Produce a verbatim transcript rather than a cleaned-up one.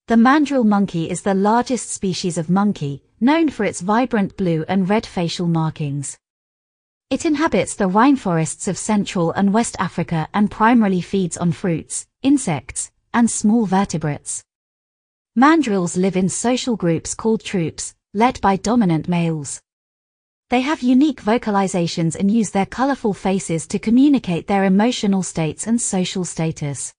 The mandrill monkey is the largest species of monkey, known for its vibrant blue and red facial markings. It inhabits the rainforests of Central and West Africa and primarily feeds on fruits, insects, and small vertebrates. Mandrills live in social groups called troops, led by dominant males. They have unique vocalizations and use their colorful faces to communicate their emotional states and social status.